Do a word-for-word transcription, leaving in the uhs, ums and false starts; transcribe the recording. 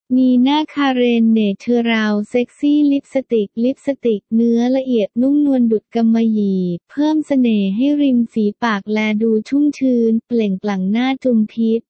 นีน่า คาเรน เนเธอรัล เซ็กซี่ลิปสติกลิปสติกเนื้อละเอียดนุ่มนวลดุจกำมะหยี่เพิ่มเสน่ห์ให้ริมฝีปากแลดูชุ่มชื้นเปล่งปลั่งหน้าจุมพิษ